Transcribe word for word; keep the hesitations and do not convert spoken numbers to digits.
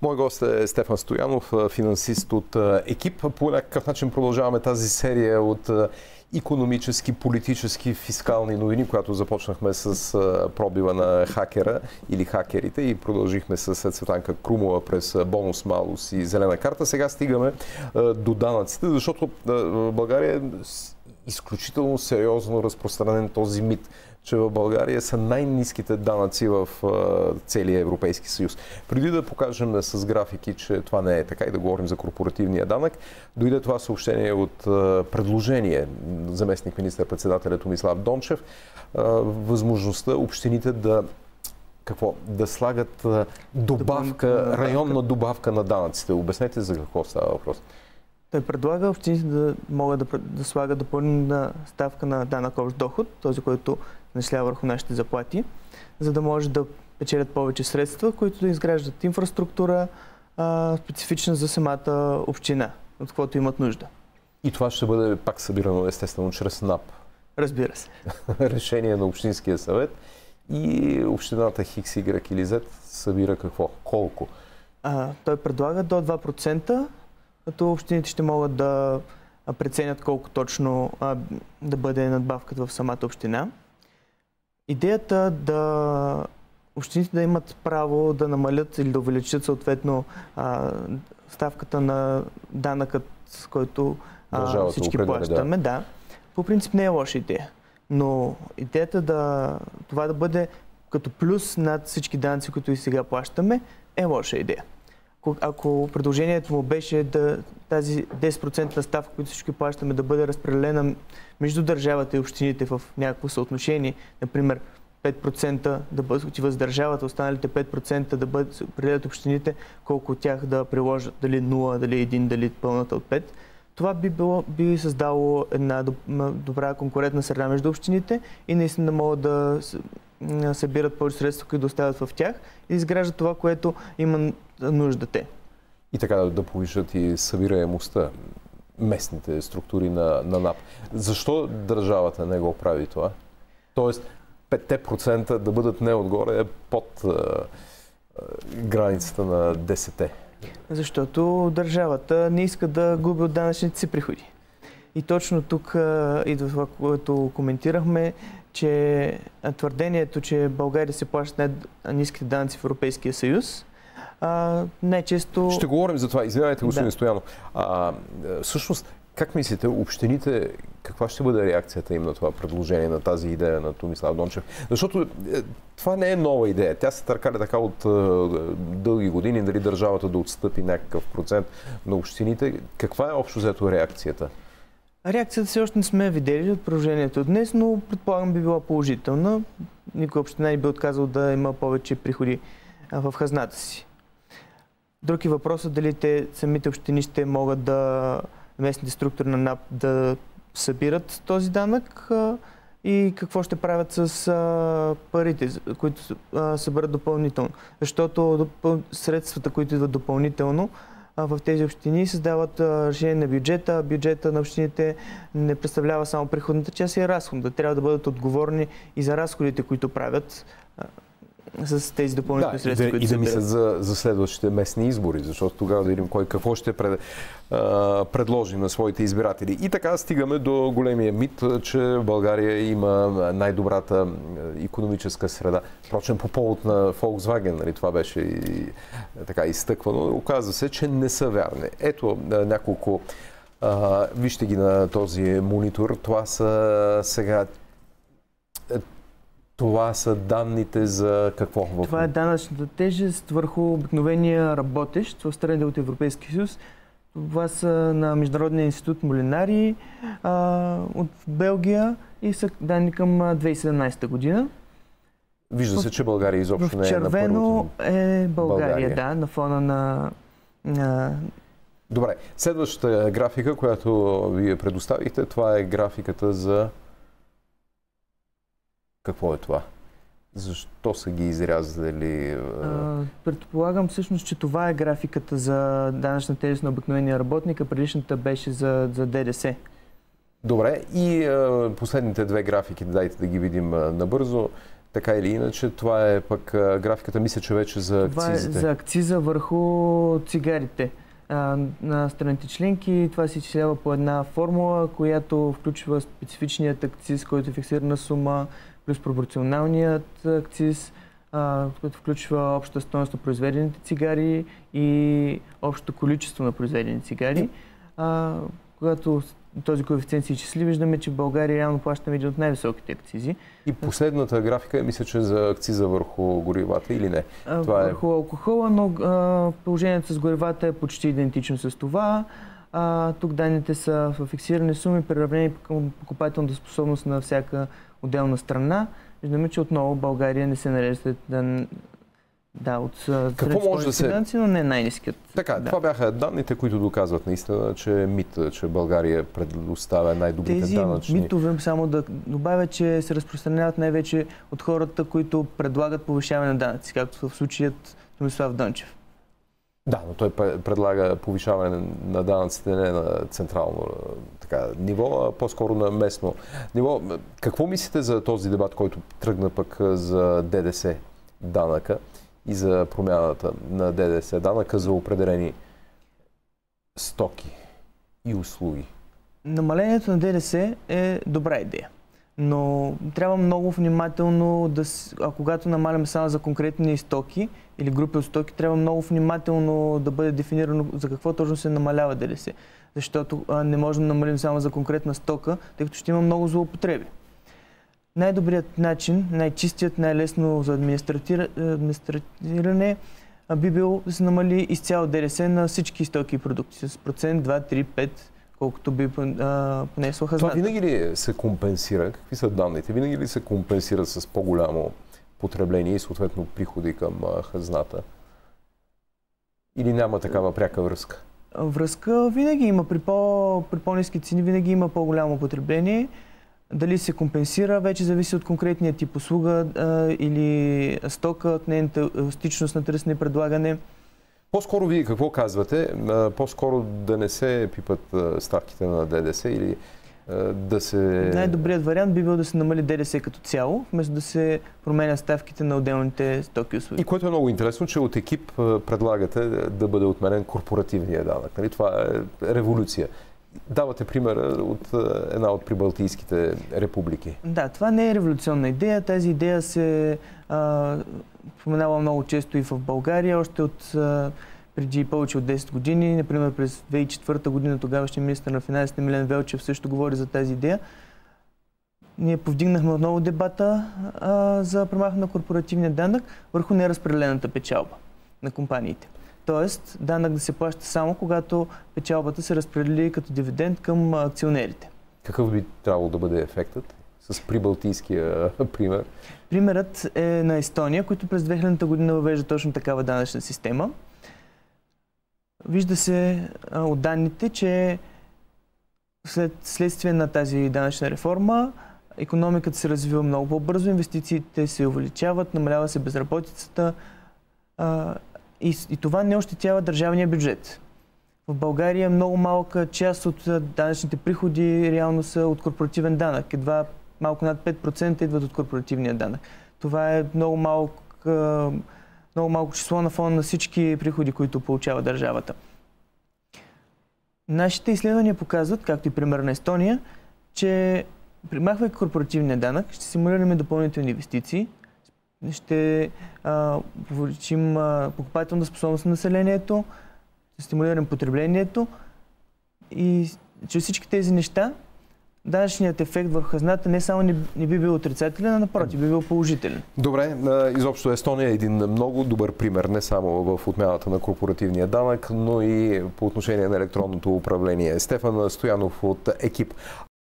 Мой гост е Стефан Стоянов, финансист от Екип. По някакъв начин продължаваме тази серия от икономически, политически, фискални новини, която започнахме с пробива на хакера или хакерите и продължихме с Цветанка Крумова през бонус, малус и зелена карта. Сега стигаме до данъците, защото в България е изключително сериозно разпространен този мит, че в България са най-ниските данъци в целия Европейски съюз. Преди да покажем с графики, че това не е така и да говорим за корпоративния данък, дойде това съобщение от предложение заместник министър-председателя Томислав Дончев, възможността общините да какво? Да слагат добавка, районна добавка на данъците. Обяснете за какво става въпрос. Той предлага общините да могат да, да слагат допълнителна ставка на данък общ доход, този, който начислява върху нашите заплати, за да може да печелят повече средства, които да изграждат инфраструктура, а, специфична за самата община, от каквото имат нужда. И това ще бъде пак събирано естествено чрез НАП. Разбира се. Решение на Общинския съвет и общината Хикс, Y или Z събира какво? Колко? А, той предлага до два процента, като общините ще могат да преценят колко точно а, да бъде надбавката в самата община. Идеята да общините да имат право да намалят или да увеличат съответно а, ставката на данъкът, с който а, всички плащаме, да. да, по принцип не е лоша идея. Но идеята да това да бъде като плюс над всички данъци, които и сега плащаме, е лоша идея. Ако предложението му беше да тази десет процента ставка, които всички плащаме, да бъде разпределена между държавата и общините в някакво съотношение, например пет процента да бъдат отива за държавата, останалите пет процента да бъдат определят общините, колко от тях да приложат, дали нула, дали един, дали пълната от пет. Това би, било, би създало една добра конкурентна среда между общините и наистина да могат да събират повече средства, които да оставят в тях и изграждат това, което има нужда те. И така да повишат и събираемостта, местните структури на, на НАП. Защо държавата не го прави това? Тоест пет процента да бъдат не отгоре, под а, а, границата на десет процента. Защото държавата не иска да губи от данъчните си приходи. И точно тук а, идва това, което коментирахме, че твърдението, че България се плаща най-ниските данъци в Европейския съюз, а, най-често... Ще говорим за това. Извинявайте, господин да. Стоянов. А, всъщност, как мислите, общините, каква ще бъде реакцията им на това предложение, на тази идея на Томислав Дончев? Защото това не е нова идея. Тя се търкаля така от а, дълги години, дали държавата да отстъпи някакъв процент на общините. Каква е общо взето реакцията? Реакцията все още не сме видели от предложението днес, но предполагам би била положителна. Никой община не би отказал да има повече приходи в хазната си. Други въпрос е дали те самите общини ще могат да, местните структури на НАП да събират този данък и какво ще правят с а, парите, които а, съберат допълнително. Защото допъл... средствата, които идват допълнително, в тези общини създават решение на бюджета. Бюджета на общините не представлява само приходната част, и разходната. Трябва да бъдат отговорни и за разходите, които правят с тези допълнителни да, средства, да, които и да мислят за, за следващите местни избори, защото тогава да видим кой какво ще пред, а, предложи на своите избиратели. И така стигаме до големия мит, че в България има най-добрата икономическа среда. Впрочем, по повод на Volkswagen, нали, това беше и, така изтъквано. Оказва се, че не са вярни. Ето няколко. А, вижте ги на този монитор. Това са сега... Това са данните за какво? Това е данъчната тежест върху обикновения работещ в страните от Европейския съюз. Това са на Международния институт Молинари а, от Белгия и са данни към две хиляди и седемнадесета година. Вижда се, че България изобщо не е на първото. В червено е България, България, да, на фона на... на... Добре, следващата графика, която вие предоставихте, това е графиката за... Какво е това? Защо са ги изрязали? А, предполагам всъщност, че това е графиката за данъчна тежест на обикновения работник, а предишната беше за, за ДДС. Добре, и а, последните две графики, дайте да ги видим а, набързо. Така или иначе, това е пък графиката, мисля, че вече за акцизите. Това е за акциза върху цигарите. А, на страните членки това се изчислява по една формула, която включва специфичният акциз, който е фиксирана сума, плюс пропорционалният акциз, а, който включва общата стойност на произведените цигари и общото количество на произведени цигари. А, когато този коефициент се изчисли, виждаме, че в България реално плащаме един от най-високите акцизи. И последната графика е, мисля, че за акциза върху горивата или не? А, това върху е... алкохола, но а, положението с горивата е почти идентично с това. А, тук данните са в фиксирани суми, преравнени към покупателната способност на всяка отделна страна. Виждаме, че отново България не се нарежда да, да, от Какво може да се... данци, но не най-ниският. Така, да. Това бяха данните, които доказват наистина, че е мит, че България предоставя най-добрите Тези данъчни... митове, само да добавя, че се разпространяват най-вече от хората, които предлагат повишаване на данъци, както в случаят Томислав Дончев. Да, но той предлага повишаване на данъците не на централно така, ниво, а по-скоро на местно ниво. Какво мислите за този дебат, който тръгна пък за ДДС данъка и за промяната на ДДС данъка за определени стоки и услуги? Намалението на ДДС е добра идея, но трябва много внимателно да, а когато намаляме само за конкретни стоки или групи от стоки, трябва много внимателно да бъде дефинирано за какво точно се намалява ДДС. Защото а, не можем да намалим само за конкретна стока, тъй като ще има много злоупотреби. Най-добрият начин, най-чистият, най-лесно за администриране би бил да се намали изцяло ДДС на всички стоки и продукти с процент, два, три, пет, колкото би а, понесло хазната. Това винаги ли се компенсира? Какви са данните? Винаги ли се компенсира с по-голямо потребление и съответно приходи към а, хазната? Или няма такава пряка връзка? Връзка винаги има. При, по, при по-ниски цени винаги има по-голямо потребление. Дали се компенсира, вече зависи от конкретния тип услуга а, или стока, от нейната еластичност на търсене и предлагане. По-скоро вие какво казвате? По-скоро да не се пипат ставките на ДДС или да се... Най-добрият вариант би бил да се намали ДДС като цяло, вместо да се променят ставките на отделните стоки и услуги. И което е много интересно, че от екип предлагате да бъде отменен корпоративния данък. Нали? Това е революция. Давате пример от една от прибалтийските републики. Да, това не е революционна идея. Тази идея се а, споменава много често и в България, още от а, преди повече от десет години. Например, през две хиляди и четвърта година тогавашният министър на финансите Милен Велчев също говори за тази идея. Ние повдигнахме отново дебата а, за премахване на корпоративния данък върху неразпределената печалба на компаниите. Тоест, данък да се плаща само когато печалбата се разпредели като дивиденд към акционерите. Какъв би трябвало да бъде ефектът с прибалтийския пример? Примерът е на Естония, който през две хилядната година въвежда точно такава данъчна система. Вижда се а, от данните, че след следствие на тази данъчна реформа икономиката се развива много по-бързо, инвестициите се увеличават, намалява се безработицата, а, И, и това не ощетява държавния бюджет. В България много малка част от данъчните приходи реално са от корпоративен данък. Едва малко над пет процента идват от корпоративния данък. Това е много малко, много малко число на фона на всички приходи, които получава държавата. Нашите изследвания показват, както и пример на Естония, че примахвайки корпоративния данък, ще стимулираме допълнителни инвестиции, ще повишим покупателната способност на населението, ще стимулираме потреблението и чрез всички тези неща данъчният ефект върху хазната не само не, не би бил отрицателен, а напротив, би бил положителен. Добре, изобщо Естония е един много добър пример, не само в отмяната на корпоративния данък, но и по отношение на електронното управление. Стефан Стоянов от екип.